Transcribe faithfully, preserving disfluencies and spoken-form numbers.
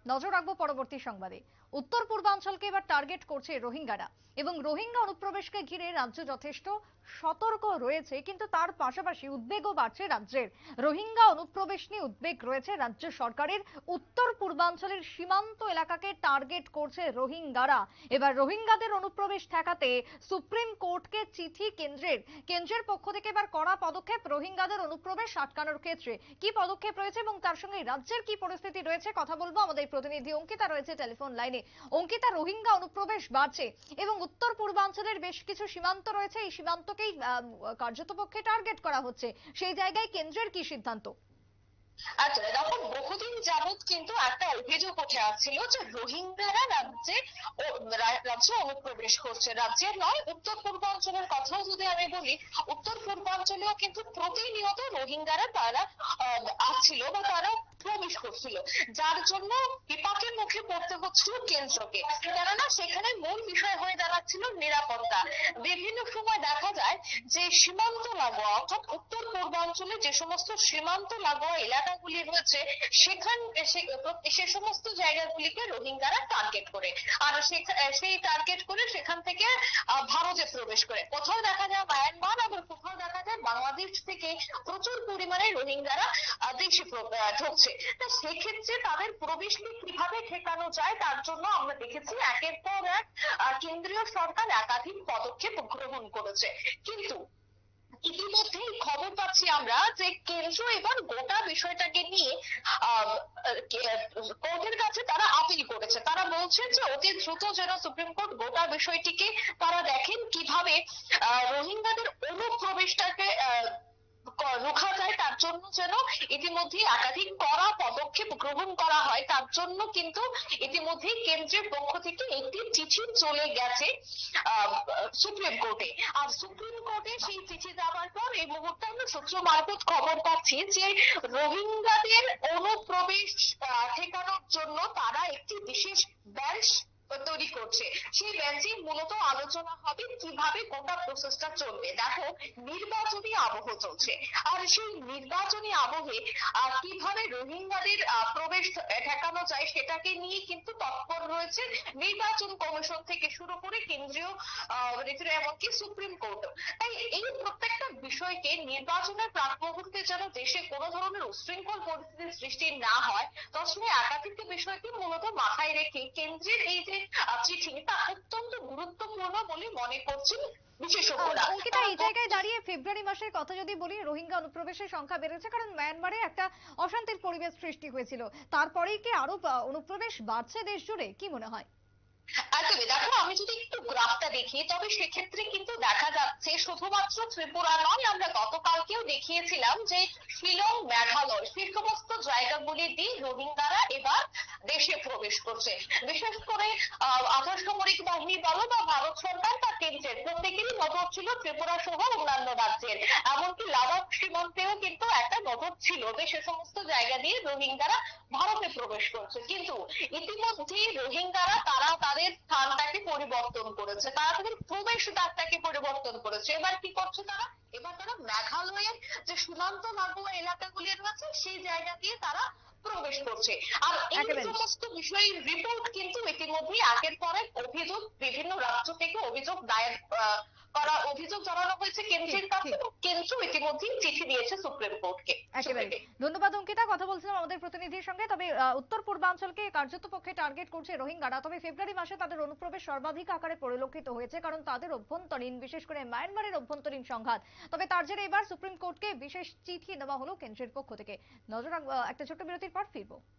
নজর রাখবো পরবর্তী সংবাদে। উত্তর পূর্বাঞ্চলকে এবার টার্গেট করছে রোহিঙ্গারা এবং রোহিঙ্গা অনুপ্রবেশকে ঘিরে রাজ্য যথেষ্ট সতর্ক রয়েছে, কিন্তু তার পাশাপাশি উদ্বেগও বাড়ছে রাজ্যের। রোহিঙ্গা অনুপ্রবেশ নিয়ে উদ্বেগ রয়েছে রাজ্য সরকারের। উত্তর পূর্বাঞ্চলের সীমান্ত এলাকাকে টার্গেট করছে রোহিঙ্গারা। এবার রোহিঙ্গাদের অনুপ্রবেশ ঠেকাতে সুপ্রিম কোর্টকে চিঠি কেন্দ্রের কেন্দ্রের পক্ষ থেকে এবার কড়া পদক্ষেপ রোহিঙ্গাদের অনুপ্রবেশ আটকানোর ক্ষেত্রে। কি পদক্ষেপ রয়েছে এবং তার সঙ্গে রাজ্যের কি পরিস্থিতি রয়েছে কথা বলবো। আমাদের প্রতিনিধি অঙ্কিতা রয়েছে টেলিফোন লাইনে। অঙ্কিতা, রোহিঙ্গা অনুপ্রবেশ বাড়ছে এবং উত্তর পূর্বাঞ্চলের বেশ কিছু সীমান্ত রয়েছে, এই সীমান্তকেই কার্যতপক্ষে টার্গেট করা হচ্ছে, সেই জায়গায় কেন্দ্রের কি সিদ্ধান্ত? আচ্ছা দেখো, বহুদিন যাবৎ কিন্তু একটা অভিযোগ উঠে আসছিল যে রোহিঙ্গারা রাজ্যে রাজ্যে অনুপ্রবেশ করছে। রাজ্যের নয়, উত্তর পূর্বাঞ্চলের কথাও যদি আমি বলি, উত্তর পূর্বাঞ্চলেও কিন্তু প্রতিনিয়ত রোহিঙ্গারা তারা আসছিল বা তারা প্রবেশ করছিল, যার জন্য বিপাকের মুখে পড়তে হচ্ছিল কেন্দ্রকে। কেননা সেখানে মূল বিষয় হয়ে দাঁড়াচ্ছিল নিরাপত্তা। বিভিন্ন সময় দেখা যায় যে সীমান্ত লাগোয়া অর্থাৎ উত্তর পূর্বাঞ্চলে যে সমস্ত সীমান্ত লাগোয়া এলাকাগুলি রয়েছে সেখান সে সমস্ত জায়গাগুলিকে রোহিঙ্গারা টার্গেট করে, আর সেই টার্গেট করে সেখান থেকে ভারতে প্রবেশ করে। কোথাও দেখা যায় মায়ানমার, আবার কোথাও দেখা যায় বাংলাদেশ থেকে প্রচুর পরিমাণে রোহিঙ্গারা দেশে ঢুকছে। তা সেক্ষেত্রে তাদের প্রবেশকে কিভাবে ঠেকানো যায় তার জন্য আমরা দেখেছি একের পর এক কেন্দ্রীয় সরকার একাধিক পদক্ষেপ গ্রহণ করেছে। কিন্তু ইতিমধ্যেই খবর পাচ্ছি আমরা যে কেন্দ্র এবার গোটা বিষয়টাকে নিয়ে আহ কোর্টের কাছে তারা আপিল করেছে। তারা বলছে যে অতি দ্রুত যেন সুপ্রিম কোর্ট গোটা বিষয়টিকে তারা দেখেন কিভাবে আহ রোহিঙ্গাদের অনুপ্রবেশটাকে আহ রোখা যায়, তার জন্য যেন ইতিমধ্যে একাধিক কড়া পদক্ষেপ গ্রহণ করা হয়। তার জন্য কিন্তু ইতিমধ্যে কেন্দ্রের পক্ষ থেকে একটি চিঠি চলে গেছে আহ সুপ্রিম কোর্টে। আর সুপ্রিম কোর্টে সেই চিঠি যাওয়ার পর এই মুহূর্তে আমরা সূত্র মারফত খবর পাচ্ছি যে রোহিঙ্গাদের অনুপ্রবেশ ঠেকানোর জন্য তারা একটি বিশেষ বেঞ্চ তৈরি করছে। সেই বেঞ্চে মূলত আলোচনা হবে কিভাবে গোটা প্রসেসটা চলবে। দেখো, নির্বাচনী আবহ চলছে, আর সেই নির্বাচনী আবহে কিভাবে রোহিঙ্গাদের প্রবেশ ঠেকানো যায় সেটাকে নিয়ে কিন্তু তৎপর রয়েছে নির্বাচন কমিশন থেকে শুরু করে কেন্দ্রীয় আহ এমনকি সুপ্রিম কোর্ট। তাই এই প্রত্যেকটা বিষয়কে নির্বাচনের প্রাক মুহূর্তে যেন দেশে কোনো ধরনের উশৃঙ্খল পরিস্থিতির সৃষ্টি না হয়, তবে একাধিক বিষয়কে মূলত মাথায় রেখে কেন্দ্রের এই যে চিঠি তা অত্যন্ত গুরুত্বপূর্ণ বলে মনে করছেন বিশেষজ্ঞরা। অঙ্কিতা, এই জায়গায় দাঁড়িয়ে ফেব্রুয়ারি মাসের কথা যদি বলি, রোহিঙ্গা অনুপ্রবেশের সংখ্যা বেড়েছে কারণ মায়ানমারে একটা অশান্তির পরিবেশ সৃষ্টি হয়েছিল, তারপরেই কি আরো অনুপ্রবেশ বাড়ছে দেশ জুড়ে, কি মনে হয়? একদমই। দেখো, আমি যদি একটু গ্রাফটা দেখি তবে সেক্ষেত্রে কিন্তু দেখা যাচ্ছে শুধুমাত্র ত্রিপুরা নয়, আমরা গতকালকেও দেখিয়েছিলাম যে শিলং, মেঘালয় সেই সমস্ত জায়গাগুলি দিয়ে রোহিঙ্গারা এবার দেশে প্রবেশ করছে। বিশেষ করে আহ আধা সামরিক বাহিনী বলো বা ভারত সরকার বা কেন্দ্রের প্রত্যেকেরই নজর ছিল ত্রিপুরা সহ অন্যান্য রাজ্যের, এমনকি লাদাখ সীমান্তেও কিন্তু একটা নজর ছিল যে সে সমস্ত জায়গা দিয়ে রোহিঙ্গারা ভারতে প্রবেশ করছে। কিন্তু ইতিমধ্যে রোহিঙ্গারা তারা তাদের স্থানটাকে পরিবর্তন করেছে, তারা তাদের প্রবেশ দ্বারটাকে পরিবর্তন করেছে। এবার কি করছে তারা? এবার তারা মেঘালয়ের যে সীমান্ত লাগোয়া এলাকাগুলি রয়েছে সেই জায়গা দিয়ে তারা প্রবেশ করছে। আর এই সমস্ত বিষয়ের রিপোর্ট কিন্তু ইতিমধ্যে একের পর এক অভিযোগ বিভিন্ন রাজ্য থেকে অভিযোগ দায়ের করা অভিযোগ জানানো হয়েছে কেন্দ্রের কাছে, এবং কেন্দ্র ইতিমধ্যেই চিঠি দিয়েছে সুপ্রিম কোর্টকে। একেবারে ধন্যবাদ অঙ্কিতা, কথা বলছিলাম আমাদের প্রতিনিধির সঙ্গে। তবে উত্তর পূর্বাঞ্চলকে কার্যতপক্ষে টার্গেট করছে রোহিঙ্গারা, তবে ফেব্রুয়ারি মাসে তাদের অনুপ্রবেশ সর্বাধিক আকারে পরিলক্ষিত হয়েছে কারণ তাদের অভ্যন্তরীণ, বিশেষ করে মায়ানমারের অভ্যন্তরীণ সংঘাত। তবে তার জেরে এবার সুপ্রিম কোর্টকে বিশেষ চিঠি দেওয়া হলো কেন্দ্রের পক্ষ থেকে। নজর রাখবো, একটা ছোট্ট বিরতির পর ফিরবো।